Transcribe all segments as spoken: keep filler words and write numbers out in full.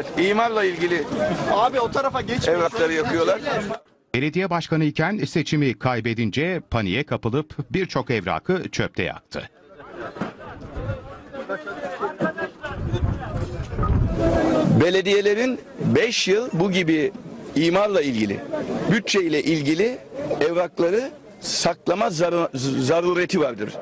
Evet, imarla ilgili Abi o tarafa geçmeyin. evrakları yakıyorlar. Belediye başkanı iken seçimi kaybedince paniğe kapılıp birçok evrakı çöpte yaktı. Belediyelerin beş yıl bu gibi imarla ilgili, bütçeyle ilgili evrakları saklama zaru zarureti vardır.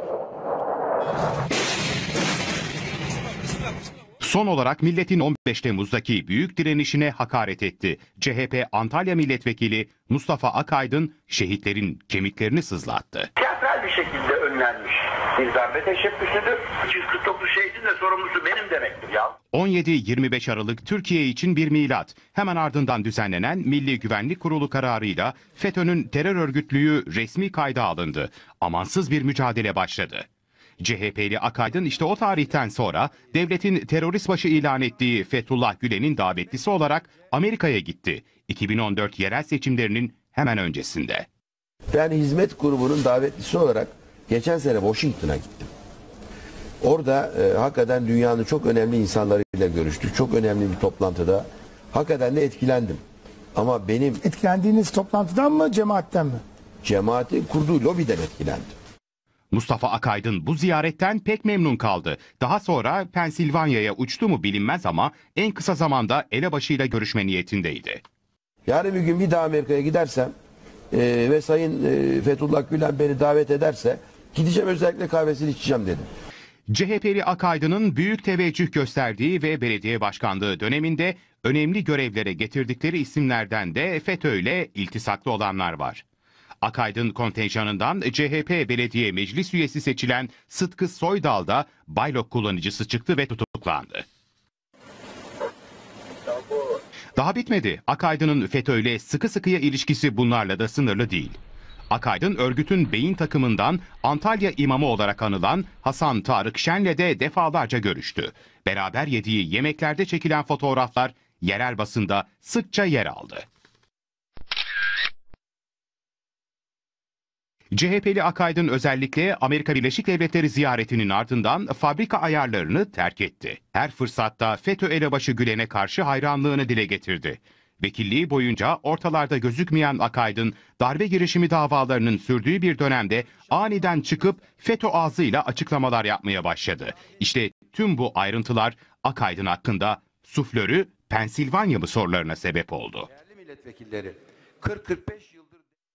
Son olarak milletin on beş Temmuz'daki büyük direnişine hakaret etti. C H P Antalya Milletvekili Mustafa Akaydın şehitlerin kemiklerini sızlattı. Tiyatral bir şekilde önlenmiş bir darbe teşebbüsüdür. üç yüz kırk dokuz şehidin de sorumlusu benim demektir ya. on yedi yirmi beş Aralık Türkiye için bir milat. Hemen ardından düzenlenen Milli Güvenlik Kurulu kararıyla FETÖ'nün terör örgütlüğü resmi kayda alındı. Amansız bir mücadele başladı. C H P'li Akaydın işte o tarihten sonra devletin terörist başı ilan ettiği Fethullah Gülen'in davetlisi olarak Amerika'ya gitti. iki bin on dört yerel seçimlerinin hemen öncesinde. Ben hizmet grubunun davetlisi olarak geçen sene Washington'a gittim. Orada e, hakikaten dünyanın çok önemli insanlarıyla görüştük. Çok önemli bir toplantıda. Hakikaten de etkilendim. Ama benim Etkilendiğiniz toplantıdan mı, cemaatten mi? cemaatin kurduğu lobiden etkilendim. Mustafa Akaydın bu ziyaretten pek memnun kaldı. Daha sonra Pensilvanya'ya uçtu mu bilinmez ama en kısa zamanda elebaşıyla görüşme niyetindeydi. Yarın bir gün bir daha Amerika'ya gidersem e, ve Sayın e, Fethullah Gülen beni davet ederse gideceğim, özellikle kahvesini içeceğim dedim. C H P'li Akaydın'ın büyük teveccüh gösterdiği ve belediye başkanlığı döneminde önemli görevlere getirdikleri isimlerden de FETÖ'yle iltisaklı olanlar var. Akaydın kontenjanından C H P belediye meclis üyesi seçilen Sıtkı Soydal da Baylok kullanıcısı çıktı ve tutuklandı. Daha bitmedi. Akaydın'ın FETÖ'yle sıkı sıkıya ilişkisi bunlarla da sınırlı değil. Akaydın örgütün beyin takımından Antalya imamı olarak anılan Hasan Tarık Şen'le de defalarca görüştü. Beraber yediği yemeklerde çekilen fotoğraflar yerel basında sıkça yer aldı. C H P'li Akaydın özellikle Amerika Birleşik Devletleri ziyaretinin ardından fabrika ayarlarını terk etti. Her fırsatta FETÖ elebaşı Gülen'e karşı hayranlığını dile getirdi. Vekilliği boyunca ortalarda gözükmeyen Akaydın, darbe girişimi davalarının sürdüğü bir dönemde aniden çıkıp FETÖ ağzıyla açıklamalar yapmaya başladı. İşte tüm bu ayrıntılar Akaydın hakkında suflörü Pensilvanya mı sorularına sebep oldu. Değerli milletvekilleri, kırk kırk beş yıl